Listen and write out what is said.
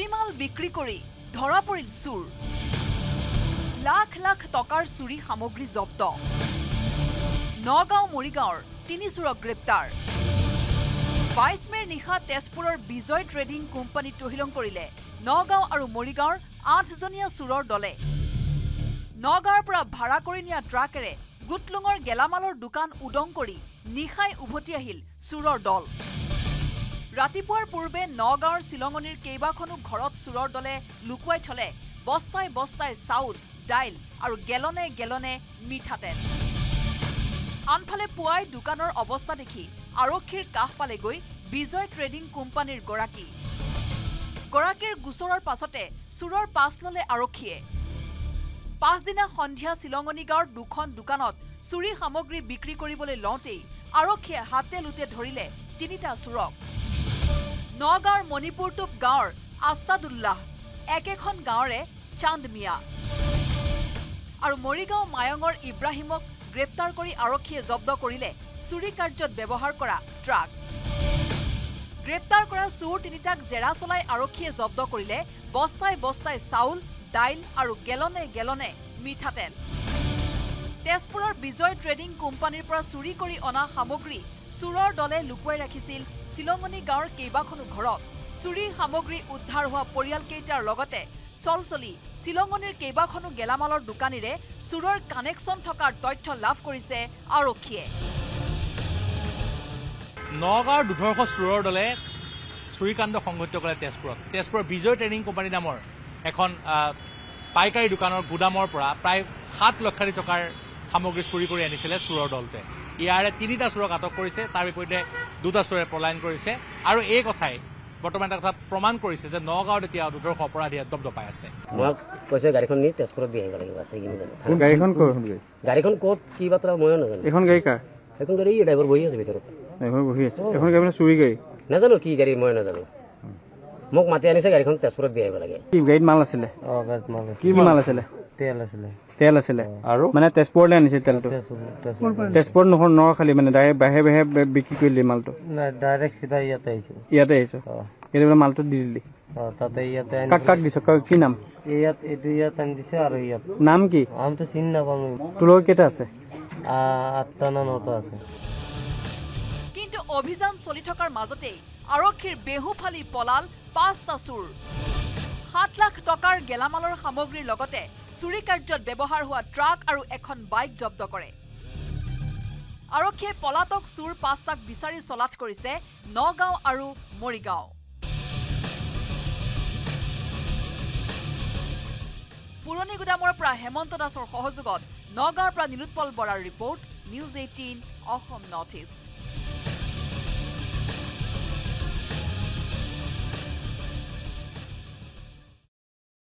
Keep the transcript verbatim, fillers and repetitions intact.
চুৰিমাল বিক্ৰী কৰি ধৰা পৰিল চুৰ লাখ লাখ টকাৰ চুৰি সামগ্ৰী জব্দ নগাঁও মৰিগাঁৱৰ তিনি চুৰক গ্ৰেপ্তাৰ বাইশ মেৰ নিশা তেজপুৰৰ বিজয় ট্ৰেডিং কোম্পানী তহিলং কৰিলে নগাঁও আৰু মৰিগাঁৱৰ আঠজনীয়া চুৰৰ দলে নগাঁৱৰ পৰা ভাড়া কৰি নিয়া ট্ৰাকেৰে গুটলুঙৰ গেলামালৰ দোকান উদং কৰি নিশাই উভতি আহিল চুৰৰ দল ৰাতিপুৱাৰ পূৰ্বে নগাঁৱৰ শিলঙনিৰ কেইবাখনো ঘৰত চুৰৰ দলে লুকুৱাই থলে বস্তাই বস্তাই চাউল ডাইল আৰু গেলনে গেলনে মিঠাতেল আনফালে পুৱাই দোকানৰ অৱস্থা দেখি আৰক্ষীৰ কাষ পালেগৈ বিজয় ট্ৰেডিং কোম্পানীৰ গৰাকী গৰাকীৰ গোচৰৰ পাছতে চুৰৰ পাছ ললে আৰক্ষীয়ে পাঁচদিনা সন্ধিয়া শিলঙনি গাঁৱৰ দুখন দোকানত চুৰি সামগ্ৰী বিক্ৰী কৰিবলৈ লওঁতেই আৰক্ষীয়ে হাতে লুতে ধৰিলে তিনিটা চুৰক নগাঁৱৰ মণিপুৰটোপ গাঁৱৰ আছাদুল্লাহ একেখন গাঁৱৰে চান্দ মিয়া আৰু মৰিগাঁও মায়ঙৰ ইব্ৰাহিমক গ্ৰেপ্তাৰ কৰি আৰক্ষীয়ে জব্দ কৰিলে চুৰি কাৰ্যত ব্যৱহাৰ কৰা ট্ৰাক গ্ৰেপ্তাৰ কৰা চুৰ তিনিটাক জেৰা চলাই আৰক্ষীয়ে জব্দ কৰিলে বস্তাই বস্তাই চাউল ডাইল আৰু গেলনে গেলনে মিঠাতেল তেজপুৰৰ বিজয় ট্ৰেডিং কোম্পানীৰ পৰা চুৰি কৰি অনা সামগ্ৰী চুৰৰ দলে লুকুৱাই ৰাখিছিল শিলঙনি গাঁৱৰ কেইবাখনো ঘৰত চুৰি সামগ্ৰী উদ্ধাৰ হোৱা পৰিয়ালকেইটাৰ লগতে চলচলি শিলঙনিৰ কেইবাখনো গেলামালৰ দোকানীৰে চুৰৰ কানেকশ্যন থকাৰ তথ্য লাভ কৰিছে আৰক্ষীয়ে নগাঁৱৰ দুৰ্ধৰ্ষ চুৰৰ দলে চুৰিকাণ্ড সংঘটিত কৰে তেজপুৰত তেজপুৰৰ বিজয় ট্ৰেডিং কোম্পানী নামৰ এখন পাইকাৰী দোকানৰ গুদামৰ পৰা প্ৰায় সাত লক্ষাধিক টকাৰ সামগ্ৰী চুৰি কৰি আনিছিলে চুৰৰ দলটোৱে ইয়াৰে তিনিটা চুৰক আটক কৰিছে তাৰ বিপৰীতে দুটা চুৰে পলায়ন কৰিছে আৰু এই কথাই বৰ্তমান এটা কথা প্ৰমাণ কৰিছে যে নগাঁৱত এতিয়া দুৰ্ধৰ্ষ অপৰাধী দপদপাই আছে মই কৈছে গাড়ীখন নি তেজপুৰত দি আহিব লাগিব আছে কিনি জানো গাড়ীখন ক'ত গাড়ীখন ক'ত কি বাতৰা ময়ো নাজানো এখন গাড়ী কাৰ এখন গাড়ী ড্ৰাইভাৰ বহি আছে ভিতৰত ড্ৰাইভাৰ বহি আছে এখন গাড়ী মানে চুৰি গাড়ী নাজানো কি গাড়ী মই নাজানো মোক মাতি আনিছে গাড়ীখন তেজপুৰত দি আহিব লাগে কি গাড়ীত মাল আছিলে অ গাড়ীত মাল কি মাল আছিলে তেল আছিলে তেল আছিলে আৰু মানে তেজপুৰলৈ আনিছে তেলটো তেজপুৰত নহয় ন খালি মানে ডাইৰেক্ট বাহে বাহে বিক্ৰী কৰিলি মালটো ডাইৰেক্ট চিধা ইয়াতে আহিছে ইয়াতে আহিছে এতিয়া মালটো দি দিলি তাতে ইয়াতে কাক কাক দিছ কি নাম ইয়াত এইটো ইয়াত আনি দিছে আৰু ইয়াত নাম কি আমিতো চিনি নাপাম তোৰ লগত কেইটা আছে আঠটা না নটা আছে কিন্তু অভিযান চলি থকাৰ মাজতেই আৰক্ষীৰ বেহুফালি পলাল পাঁচটা চুৰ সাত লাখ টকাৰ গেলামালৰ সামগ্ৰীৰ লগতে চুৰি কাৰ্যত ব্যৱহাৰ হোৱা ট্ৰাক আৰু এখন বাইক জব্দ কৰে আৰক্ষীয়ে পলাতক চুৰ পাঁচটাক বিচাৰি চলাথ কৰিছে নগাঁও আৰু মৰিগাঁও পুৰণি গুদামৰ পৰা হেমন্ত দাসৰ সহযোগত নগাঁৱৰ পৰা নীলোৎপল বৰাৰ report news eighteen Assam North east.